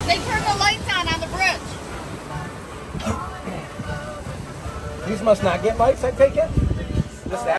They turned the lights on the bridge. These must not get lights, I take it? Just that?